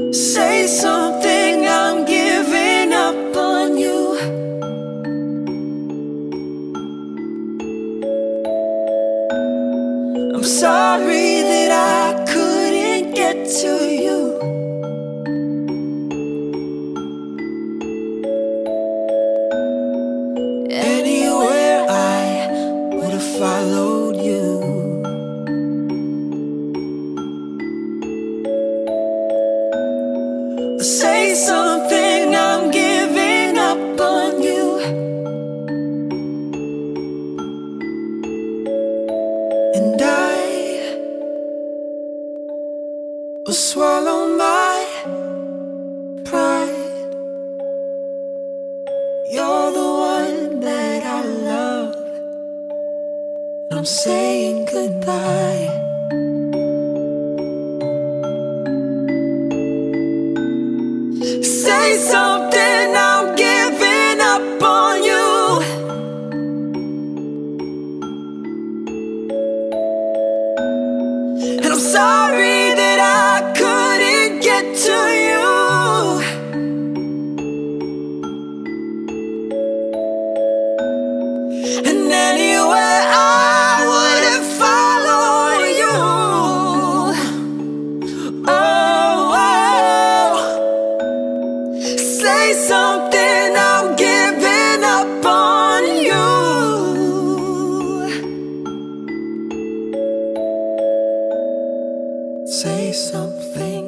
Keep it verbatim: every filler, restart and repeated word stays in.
Say something, I'm giving up on you. I'm sorry that I couldn't get to you. Anywhere I would have followed you. Say something, I'm giving up on you. And I will swallow my pride. You're the one that I love. I'm saying goodbye. Say something, I'm giving up on you. And I'm sorry that I couldn't get to you. And anywhere I wouldn't follow you. Oh, oh. Say something, I'm giving up on you. Say something.